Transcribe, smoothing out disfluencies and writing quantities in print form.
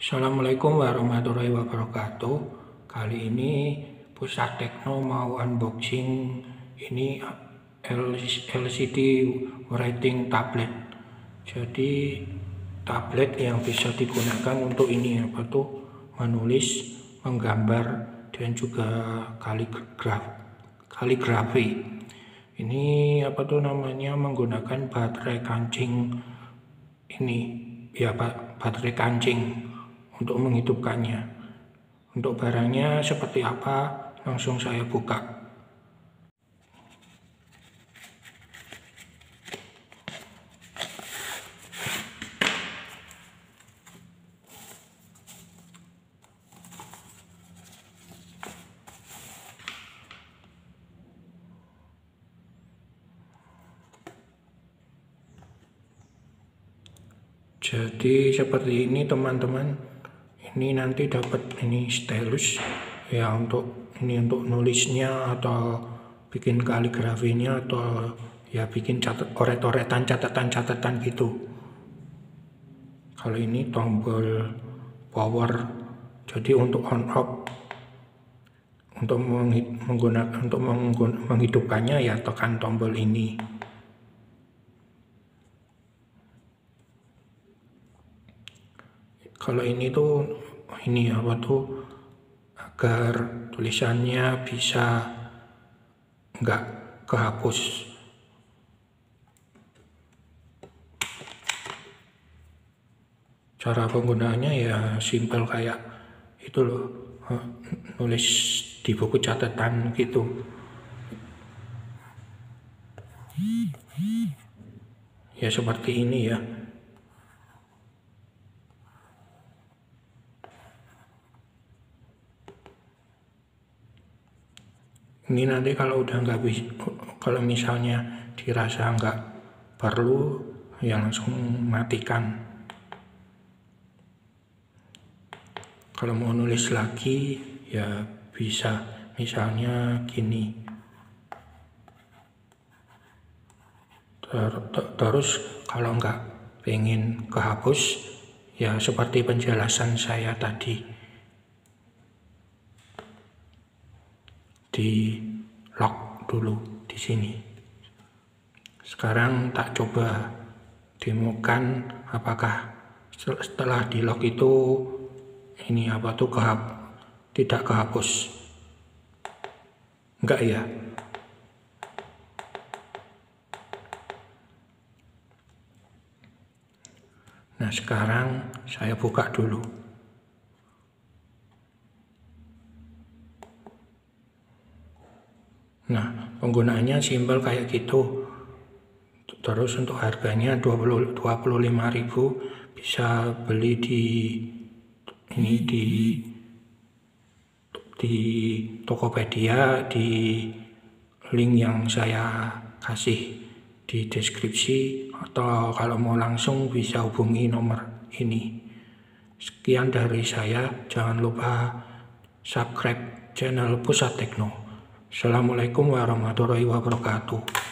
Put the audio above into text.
Assalamualaikum warahmatullahi wabarakatuh. Kali ini Pusat Tekno mau unboxing ini LCD writing tablet. Jadi tablet yang bisa digunakan untuk ini menulis, menggambar, dan juga kaligrafi. Ini namanya menggunakan baterai kancing baterai kancing untuk menghidupkannya. Untuk barangnya seperti apa, langsung saya buka. Jadi seperti ini teman-teman. Ini nanti dapat ini stylus ya, untuk nulisnya atau bikin kaligrafinya, atau ya bikin coret-coretan, catatan gitu. Kalau ini tombol power, jadi untuk on off, untuk menghidupkannya ya tekan tombol ini. Kalau ini agar tulisannya bisa nggak kehapus. Cara penggunaannya ya simpel kayak itu loh, nulis di buku catatan gitu. Ya seperti ini ya. Ini nanti kalau udah nggak bisa, kalau misalnya dirasa nggak perlu, ya langsung matikan. Kalau mau nulis lagi ya bisa, misalnya gini. Terus kalau nggak pengen kehapus, ya seperti penjelasan saya tadi, di lock dulu di sini. Sekarang tak coba demokan apakah setelah di lock itu ini tidak kehapus. Enggak ya. Nah sekarang saya buka dulu. Nah, penggunaannya simpel kayak gitu. Terus untuk harganya 25.000, bisa beli di Tokopedia, di link yang saya kasih di deskripsi, atau kalau mau langsung bisa hubungi nomor ini. Sekian dari saya, jangan lupa subscribe channel Pusat Tekno. Assalamualaikum warahmatullahi wabarakatuh.